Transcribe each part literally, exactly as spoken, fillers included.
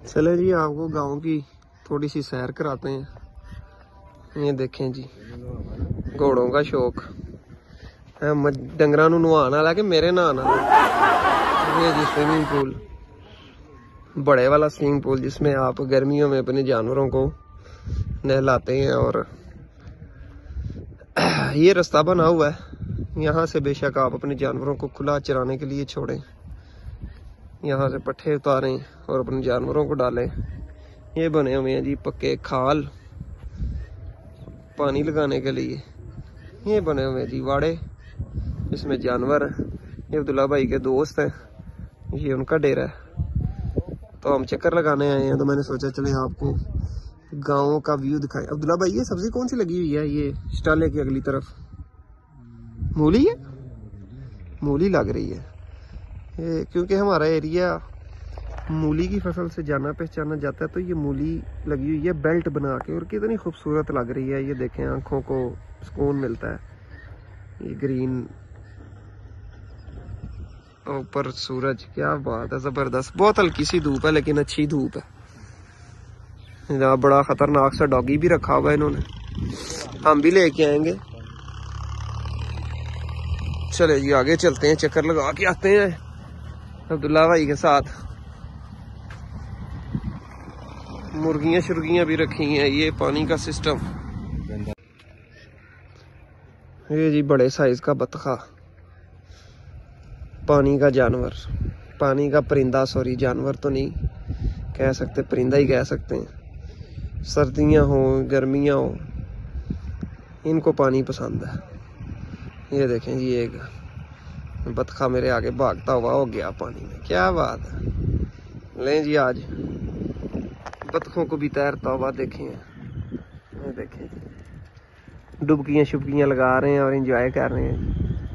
चले जी आपको गांव की थोड़ी सी सैर कराते हैं। ये देखें जी घोड़ों का शौक है, डंगरा नूं नहवाने वाला कि मेरे नहाने वाला। ये जी स्विमिंग पूल, बड़े वाला स्विमिंग पूल जिसमें आप गर्मियों में अपने जानवरों को नहलाते हैं। और ये रास्ता बना हुआ है, यहाँ से बेशक आप अपने जानवरों को खुला चराने के लिए छोड़ें, यहाँ से पट्ठे उतारें और अपने जानवरों को डालें। ये बने हुए हैं जी पक्के खाल पानी लगाने के लिए। ये बने हुए हैं जी वाड़े, इसमें जानवर हैं। ये अब्दुल्ला भाई के दोस्त हैं, ये उनका डेरा है। तो हम चक्कर लगाने आए हैं, तो मैंने सोचा चले आपको गाँव का व्यू दिखाएं। अब्दुल्ला भाई ये सब्जी कौन सी लगी हुई है? ये स्टाले की अगली तरफ मूली है, मूली लग रही है। ये क्योंकि हमारा एरिया मूली की फसल से जाना पहचाना जाता है, तो ये मूली लगी हुई है बेल्ट बना के, और कितनी खूबसूरत लग रही है। ये देखें, आंखों को सुकून मिलता है। ये ग्रीन, ऊपर सूरज, क्या बात है, जबरदस्त। बहुत हल्की सी धूप है लेकिन अच्छी धूप है। यहाँ बड़ा खतरनाक सा डॉगी भी रखा हुआ है इन्होंने, हम भी लेके आएंगे। चले जी आगे चलते हैं, चक्कर लगा के आते हैं अब्दुल्ला भाई के साथ। मुर्गियां शुर्गियां भी रखी हैं। ये पानी का सिस्टम, ये जी बड़े साइज का बतखा, पानी का जानवर, पानी का परिंदा। सॉरी जानवर तो नहीं कह सकते, परिंदा ही कह सकते हैं। सर्दियां हो गर्मियां हो, इनको पानी पसंद है। ये देखें जी एक बतखा मेरे आगे भागता हुआ हो गया पानी में, क्या बात है। लें जी आज बतखों को भी तैरता हुआ देखें। ये देखें जी डुबकियां शुबकियां लगा रहे हैं और एंजॉय कर रहे हैं।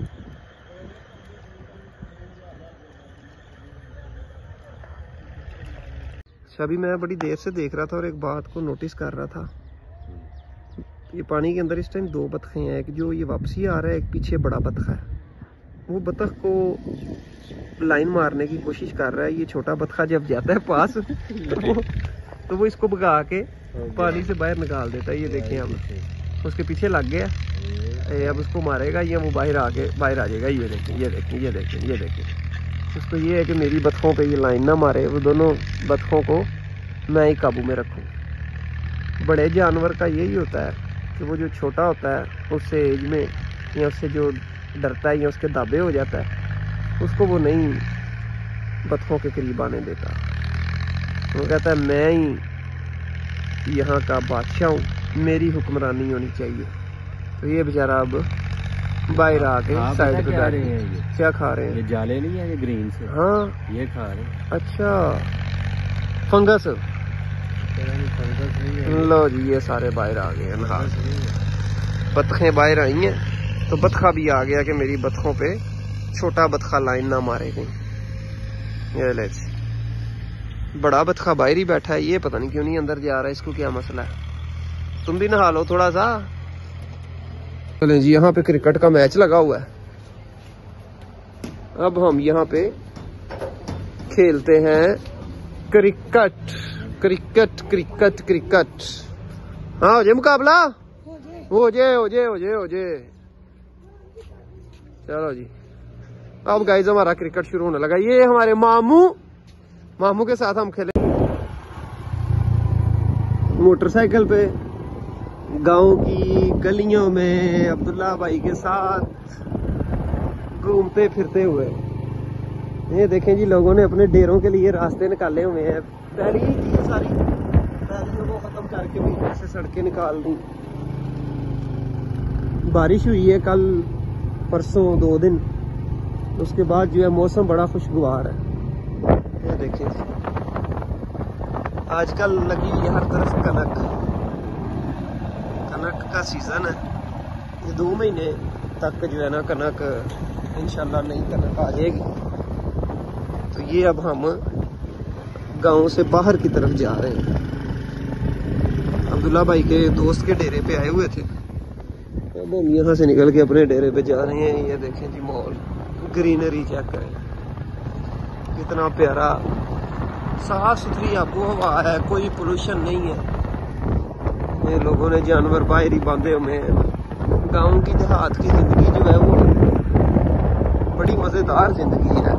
अच्छा, अभी मैं बड़ी देर से देख रहा था और एक बात को नोटिस कर रहा था। ये पानी के अंदर इस टाइम दो बतखे हैं, एक जो ये वापसी आ रहा है, एक पीछे बड़ा बतखा है। वो बतख को लाइन मारने की कोशिश कर रहा है। ये छोटा बतखा जब जाता है पास तो वो तो वो इसको भगा के पानी से बाहर निकाल देता है। ये देखें, अब उसके पीछे लग गया, अब उसको मारेगा या वो बाहर आके बाहर आ जाएगा। ये देखें ये देखें ये देखें ये देखें उसको ये है कि मेरी बतखों पे ये लाइन ना मारे। वो दोनों बतखों को मैं ही काबू में रखूं। बड़े जानवर का यही होता है कि वो जो छोटा होता है उससे एज में या उससे जो डरता है या उसके दाबे हो जाता है, उसको वो नहीं बतखों के करीब आने देता। वो कहता है मैं ही यहाँ का बादशाह हूँ, मेरी हुक्मरानी होनी चाहिए। तो ये बेचारा अब बाहर आके साइड पे बैठ हैं। क्या खा रहे हैं? ये जाले नहीं है, ये ग्रीन से। हाँ ये खा रहे हैं। अच्छा फंगस, फंगस नहीं है। लो जी ये सारे बाहर आ गए हैं, बतखें बाहर आई हैं। तो बतखा भी आ गया कि मेरी बतखों पे छोटा बतखा लाइन ना मारे कहीं। ये ले बड़ा बतखा बाहर ही बैठा है, ये पता नहीं क्यों नहीं अंदर जा रहा है, इसको क्या मसला है। तुम भी नहा लो थोड़ा सा। चलें जी, यहाँ पे क्रिकेट का मैच लगा हुआ है। अब हम यहाँ पे खेलते हैं क्रिकेट क्रिकेट क्रिकेट क्रिकेट। हाँ हो जाए मुकाबला, हो जाए हो जाए हो जाए हो जाए। चलो जी, अब गाइस हमारा क्रिकेट शुरू होने लगा। ये हमारे मामू मामू के साथ हम खेले मोटरसाइकिल पे गांव की गलियों में अब्दुल्ला भाई के साथ घूमते फिरते हुए। ये देखें जी, लोगों ने अपने डेरों के लिए रास्ते निकाले हुए हैं। पहली की सारी पैलियों को खत्म करके भी से सड़कें निकाल दी। बारिश हुई है कल परसों दो दिन, उसके बाद जो है मौसम बड़ा खुशगवार है। ये देखिए आजकल लगी है हर तरफ कनक, कनक का सीजन है। ये दो महीने तक जो है ना कनक इंशाल्लाह नई कनक आ जाएगी। तो ये अब हम गांव से बाहर की तरफ जा रहे हैं। अब्दुल्ला भाई के दोस्त के डेरे पे आए हुए थे, अब हम यहाँ से निकल के अपने डेरे पे जा रहे हैं। ये देखें जी माहौल, ग्रीनरी चेक करें, कितना प्यारा साफ सुथरी आबो हवा है, कोई पोल्यूशन नहीं है। ये लोगों ने जानवर बाहर ही बांधे हुए हैं। गांव की देहात की जिंदगी जो है वो बड़ी मजेदार जिंदगी है।